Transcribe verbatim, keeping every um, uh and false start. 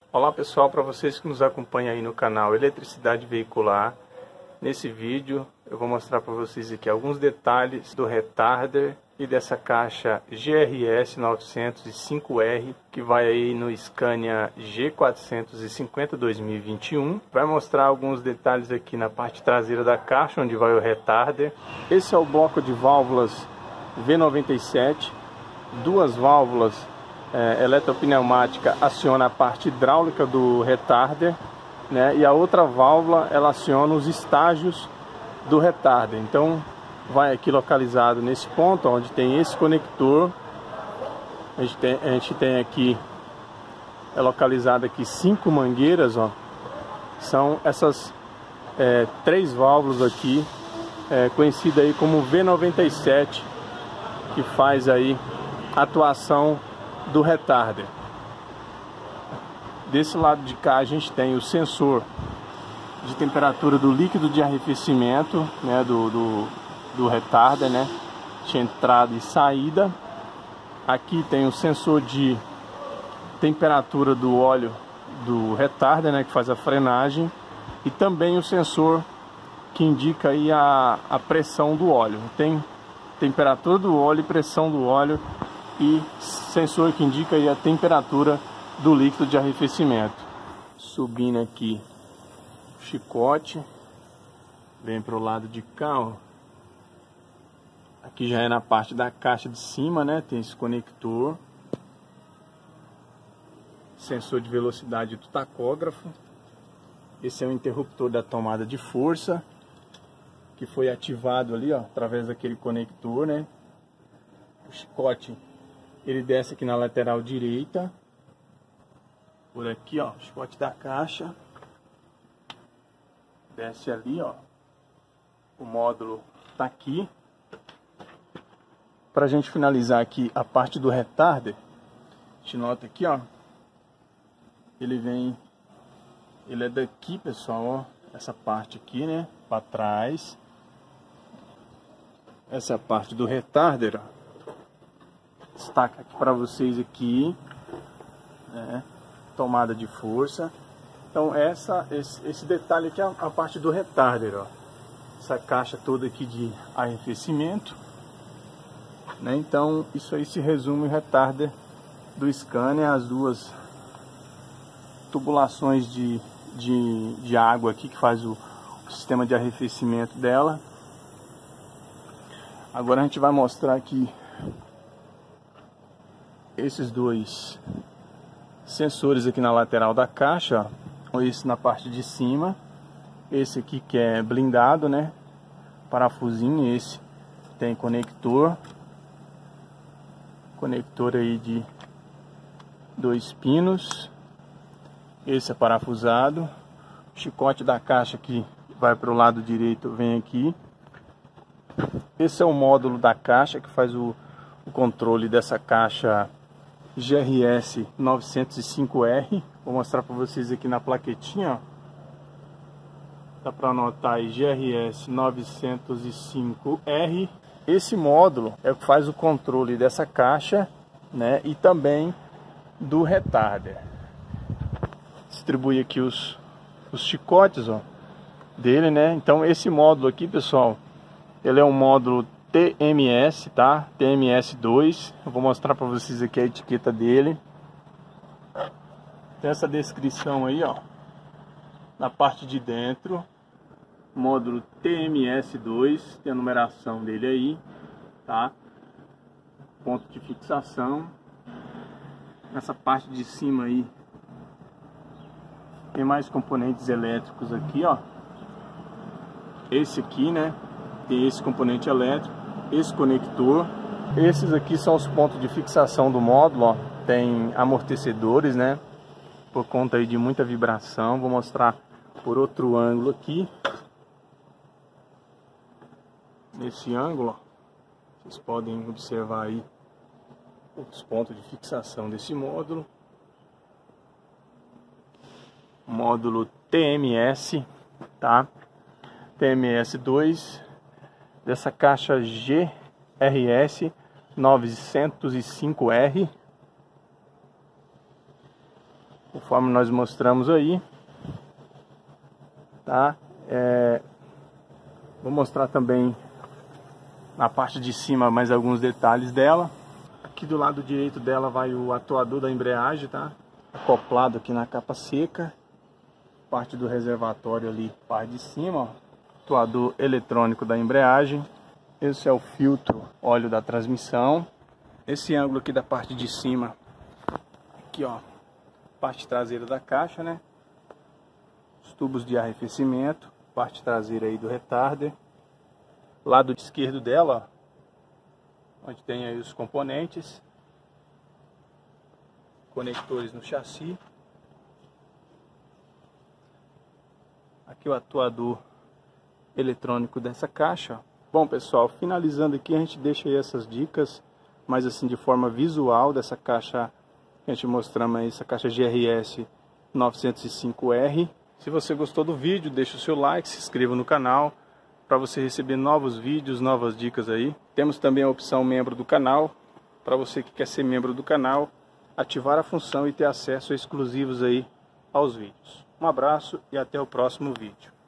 Olá pessoal, para vocês que nos acompanham aí no canal Eletricidade Veicular, nesse vídeo eu vou mostrar para vocês aqui alguns detalhes do retarder e dessa caixa G R S novecentos e cinco R que vai aí no Scania G quatrocentos e cinquenta dois mil e vinte e um. Vai mostrar alguns detalhes aqui na parte traseira da caixa, onde vai o retarder. Esse é o bloco de válvulas V noventa e sete, duas válvulas É, eletropneumática aciona a parte hidráulica do retarder, né, e a outra válvula ela aciona os estágios do retarder. Então vai aqui localizado nesse ponto onde tem esse conector. A gente tem, a gente tem aqui é localizado aqui cinco mangueiras, ó. São essas é, três válvulas aqui, é, conhecida aí como V noventa e sete, que faz aí a atuação do retarder. Desse lado de cá a gente tem o sensor de temperatura do líquido de arrefecimento, né, do, do, do retarder, né, de entrada e saída. Aqui tem o sensor de temperatura do óleo do retarder, né, que faz a frenagem, e também o sensor que indica aí a, a pressão do óleo. Tem temperatura do óleo e pressão do óleo, e sensor que indica aí a temperatura do líquido de arrefecimento. Subindo aqui o chicote, vem para o lado de cá, ó. Aqui já é na parte da caixa de cima, né? Tem esse conector, sensor de velocidade do tacógrafo. Esse é o interruptor da tomada de força, que foi ativado ali, ó, através daquele conector, né? O chicote ele desce aqui na lateral direita, por aqui, ó, o chicote da caixa, desce ali, ó, o módulo tá aqui. Pra gente finalizar aqui a parte do retarder, a gente nota aqui, ó, ele vem, ele é daqui, pessoal, ó, essa parte aqui, né, pra trás, essa é a parte do retarder, ó. Destaca aqui para vocês aqui, né, tomada de força. Então essa, esse, esse detalhe aqui é a, a parte do retarder, ó. Essa caixa toda aqui de arrefecimento, né? Então isso aí se resume o retarder do Scania, as duas tubulações de, de, de água aqui que faz o, o sistema de arrefecimento dela. Agora a gente vai mostrar aqui esses dois sensores aqui na lateral da caixa, ó. Esse na parte de cima, esse aqui que é blindado, né, parafusinho. Esse tem conector, conector aí de dois pinos. Esse é parafusado. O chicote da caixa que vai para o lado direito vem aqui. Esse é o módulo da caixa que faz o, o controle dessa caixa G R S novecentos e cinco R. Vou mostrar para vocês aqui na plaquetinha, ó. Dá para anotar aí G R S novecentos e cinco R. Esse módulo é o que faz o controle dessa caixa, né, e também do retarder. Distribui aqui os, os chicotes, ó, dele, né. Então esse módulo aqui, pessoal, ele é um módulo T M S, tá? T M S dois. Eu vou mostrar para vocês aqui a etiqueta dele. Tem essa descrição aí, ó, na parte de dentro. Módulo T M S dois, tem a numeração dele aí, tá? Ponto de fixação. Nessa parte de cima aí tem mais componentes elétricos aqui, ó. Esse aqui, né, tem esse componente elétrico, esse conector. Esses aqui são os pontos de fixação do módulo, ó. Tem amortecedores, né, por conta aí de muita vibração. Vou mostrar por outro ângulo aqui. Nesse ângulo, ó, vocês podem observar aí os pontos de fixação desse módulo. Módulo T M S, tá? T M S dois dessa caixa G R S novecentos e cinco R. conforme nós mostramos aí, tá? É, vou mostrar também na parte de cima mais alguns detalhes dela. Aqui do lado direito dela vai o atuador da embreagem, tá? Acoplado aqui na capa seca. Parte do reservatório ali, parte de cima, ó. Atuador eletrônico da embreagem. Esse é o filtro óleo da transmissão. Esse ângulo aqui da parte de cima, aqui ó, parte traseira da caixa, né? Os tubos de arrefecimento, parte traseira aí do retarder. Lado esquerdo dela, ó, onde tem aí os componentes, conectores no chassi. Aqui o atuador eletrônico dessa caixa. Bom pessoal, finalizando aqui, a gente deixa aí essas dicas, mas assim de forma visual dessa caixa que a gente mostramos aí, essa caixa G R S novecentos e cinco R. Se você gostou do vídeo, deixa o seu like, se inscreva no canal para você receber novos vídeos, novas dicas aí. Temos também a opção membro do canal, para você que quer ser membro do canal, ativar a função e ter acesso exclusivos aí aos vídeos. Um abraço e até o próximo vídeo.